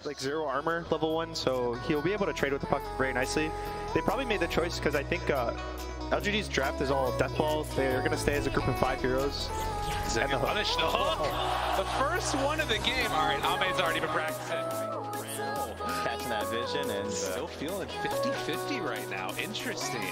like 0 armor level 1, so he'll be able to trade with the puck very nicely. They probably made the choice because I think LGD's draft is all death balls. They're going to stay as a group of 5 heroes. Is it punish the hook? The first one of the game. All right, Ame's already been practicing. Catching that vision and Still feeling 50-50 right now. Interesting.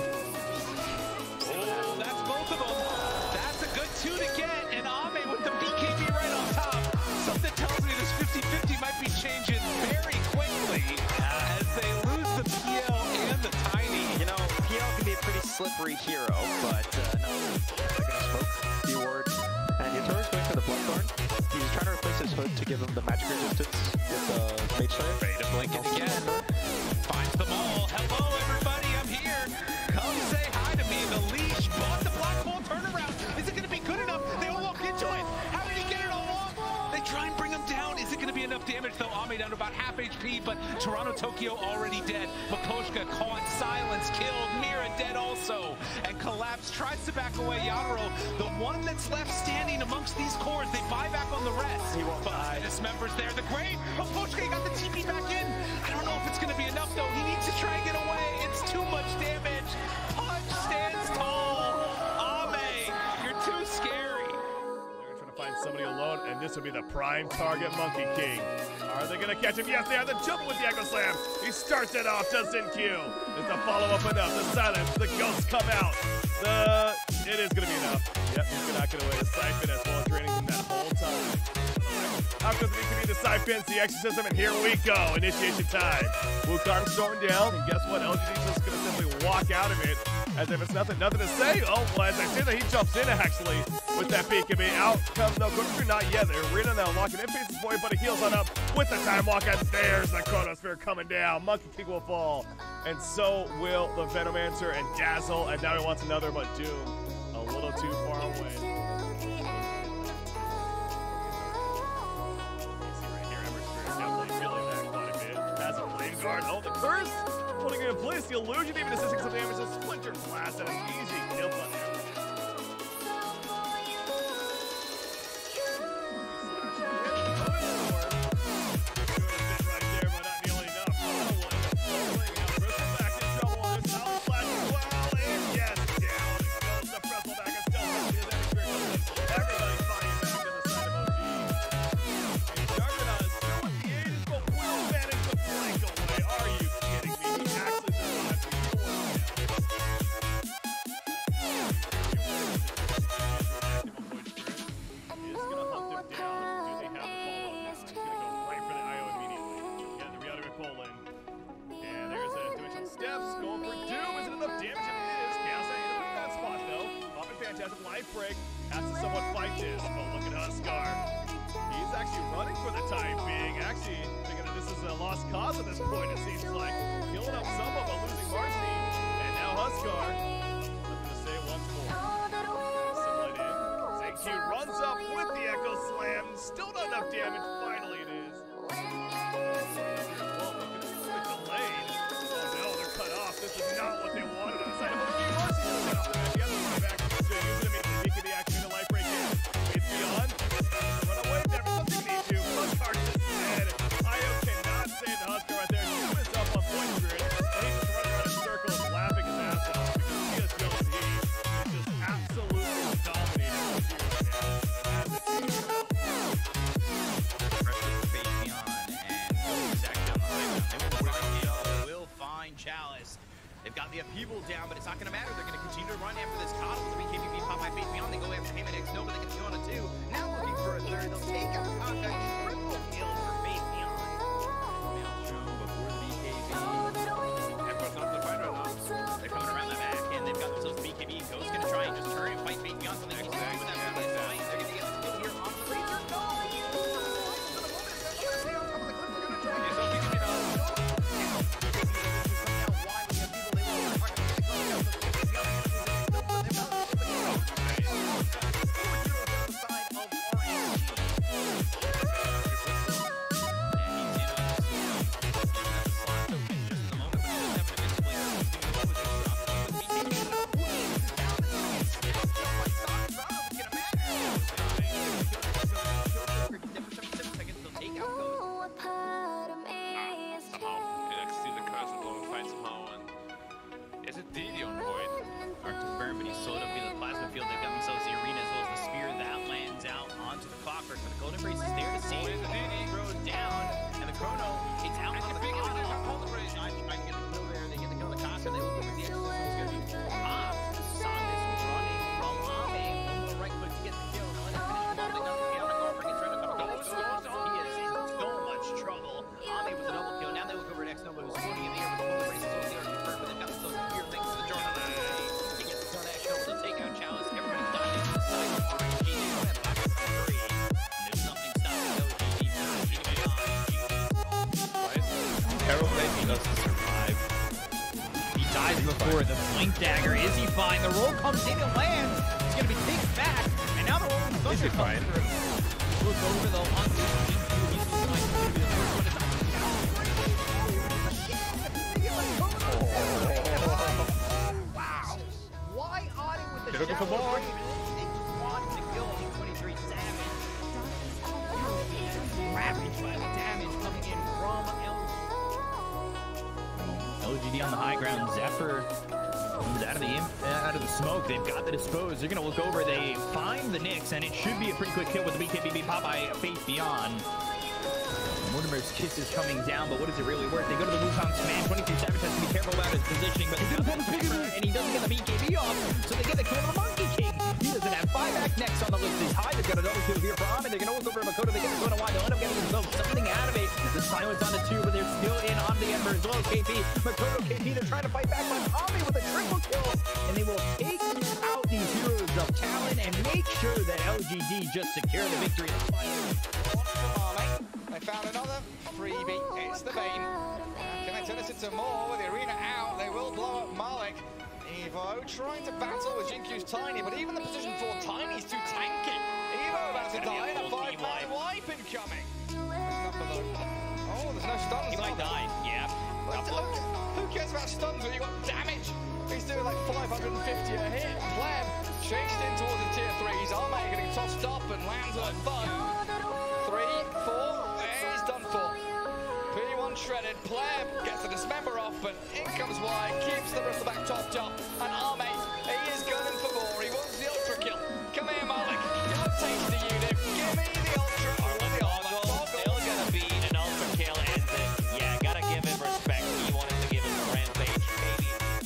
Oh, that's both of them. That's a good 2 to get, and Ame with the BKB right on top. Something tells me this 50-50 might be changing very quickly as they lose the PL and the Tiny. you know, PL can be a pretty slippery hero, but They're going to smoke the ward. And Yatoro's going for the Bloodthorn. He's trying to replace his hood to give him the magic resistance with the Mage Slayer. Ready to blink it again. Finds them all. Hello, everybody. I'm here. Come say hi to me. The leash bought the Black Ball turnaround. Is it going to be good enough? They all walk into it. How did he get it all off? They try and bring him down. Is it going to be enough damage, though? Ame down to about half HP, but Toronto Tokyo already dead. Makoshka caught, silence, killed. Mira dead also. And Collapse tries to back away Yatoro. The one that's left standing amongst these cores, they buy back on the rest. He won't die. Dismembers there. The Grave. Makoshka got the TP back in. I don't know if it's going to be enough, though. He needs to try and get away. It's too much damage. Punch stands tall. Ame, you're too scary. They're trying to find somebody alone, and this would be the prime target, Monkey King. Are they going to catch him? Yes, they are. The jump with the Echo Slam. He starts it off, doesn't Q. Is the follow-up enough? The silence, the ghosts come out. It is going to be enough. Yep, he's not going to win a Siphon as well, draining him that whole time. After the BKB, the Siphons, the Exorcism, and here we go. Initiation time. Wukong storming down, and guess what? LGD's just going to simply walk out of it as if it's nothing to say. Oh, well, as I say that, he jumps in actually with that BKB. Out comes no Chronosphere, not yet. They're Rita now locking in faces boy, but he heals on up with the time walk, and there's the Chronosphere coming down. Monkey King will fall, and so will the Venomancer and Dazzle, and now he wants another, but Doom a little too far away. Guard. Oh, the curse! Putting it in place, the illusion even assisting some damage, the splinter blast, and an easy kill button. Right there, but not nearly enough. Back in trouble, and this Solid Flash as well, and yes, down. It goes the Pretzel back, and still everybody fighting back to the side of OG. Darkness still with the 80s, but will manage to flank away. Are you kidding me? He actually survived the Is going to hunt them down. Do they have the follow-up now? He's going to go right for the IO immediately. Yeah, the reality of Poland. And there's a dimensional steps. Going for Doom. Is it enough damage? It is. Chaos ain't in that spot, though. Popping Phantasm. Life break. Has to somewhat fight this. But look at Huskar. He's actually running for the time being. Actually, thinking that this is a lost cause at this point, it seems like. Healing up somewhat, but losing Marcy. And now Huskar. Nothing to say once more. Assimilate in. Q runs up with the Echo Slam. Still not enough damage. Finally, it is. Well, look at this delayed. Oh no, they're cut off. This is not what they wanted. On the side of OG, Marcy just cut off the back. The other one back. So using him immediately. He can deactivate the life break in. It's beyond. Run away. Never something you need to. Huskar just dead. Io cannot save the Huskar right there. He was up on point spirit. And he's just running around in circles, laughing his ass off because he has shown he is just absolutely dominating. Chalice. They've got the upheaval down, but it's not going to matter. They're going to continue to run after this Coddle with the BKB being popped by Fate Beyond. They go after him and X Nova. They can kill on a 2. Now looking for a 3rd. They'll take out Contact. Triple kill for Fate Beyond. Maelstrom before the BKB. Everyone's not the fight right now. They're coming around the back, and they've got themselves the BKB. Ghost going to try and just turn and fight Fate Beyond. Something he's doing with that round. They're going to get the kill here on the Razor. No! Herald maybe doesn't survive. He dies before the blink dagger. Is he fine? The roll comes in and lands. He's going to be taken back. And now the roll is Is he fine? Look over the wow. Why Audi with the Looking for more. They just want to kill on 23 damage. Ravaged by the damage coming in from LGD on the high ground. Zephyr comes out of the smoke. They've got the dispose. They're gonna look over. They find the Nyx, and it should be a pretty quick kill with the BKB Popeye Faith Beyond. Mortimer's kiss is coming down, but what is it really worth? They go to the Wukong's command. 23 Savage has to be careful about his positioning, but he's gonna pull the and he doesn't get the BKB off, so they get the kill on the Monkey King. He doesn't have 5-back next on the list. He's high. They've got another kill here for Ahmed. They're gonna look over Makoto. They get the going wide. They'll end up getting themselves something out of it. The silence on the 2, but they're still in on the Ember as well. KP, Makoto, KP, they're trying to fight back on Ahmed with a triple kill, and they will take out these heroes of Talon and make sure that LGD just secure the victory. They found another freebie. It's the Bane. Can they turn this into more with the arena out? They will blow up Malik. Evo trying to battle with Jinkyu's Tiny, but even the position for Tiny's too tanky. Evo about to die, and a 5-man wipe incoming. Oh, there's no stuns. He might die. Yeah. But who cares about stuns when you got damage? He's doing like 550 a hit. Pleb chased in towards the tier 3s. Armate getting tossed up and lands on a bug. 3, 4, there he's done for. P1 shredded. Pleb gets the dismember off, but in comes Y, keeps the bristleback topped up. And Armate, he is gunning for more. He wants the ultra kill. Come here, Malik. You're a tasty unit. Give me the ultra. Still gonna be an ultra kill, and yeah, gotta give him respect. He wanted to give him a rampage, baby.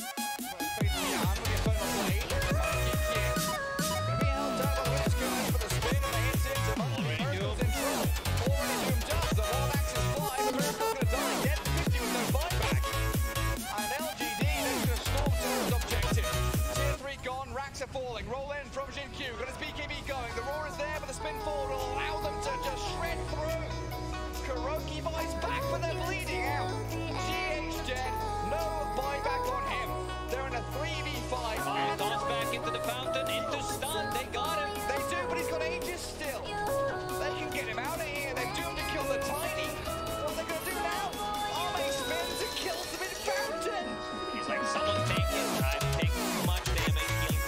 Falling, roll in from Jinkyu, got his BKB going, the roar is there, but the spin forward will allow them to just shred through. Kuroki buys back, but they're bleeding out. GH dead, no buyback on him. They're in a 3v5. Toss back into the fountain, into stun, they got him. They do, but he's got Aegis still. They can get him out of here, they're doomed to kill the Tiny. What are they going to do now? Arme spins and kills them in fountain. He's like, someone take it, I'm taking too much damage.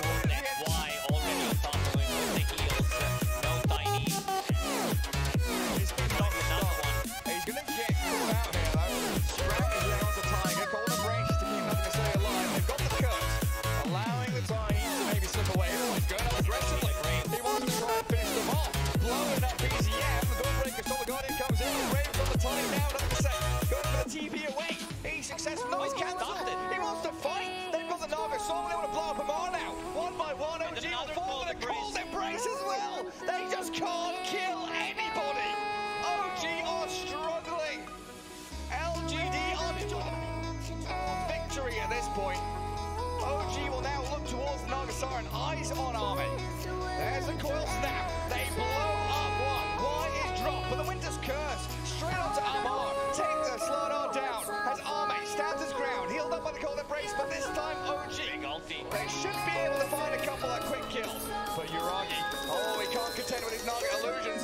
No, he's cancelled it. He wants to fight. They've got the Naga Sword. They want to blow up him all now. One by one, OG will fall with a cold embrace as well. They just can't kill anybody. OG are struggling. LGD are victory at this point. OG will now look towards the Nagasara and eyes on Army. There's the coil snap. They blow up one. Y is dropped, but the Winter's Curse straight onto Amar. Take the Slardar down as Arme stands his ground, healed up by the cold embrace, but this time OG. They should be able to find a couple of quick kills. But Yuragi, oh, he can't contend with his Naga illusion.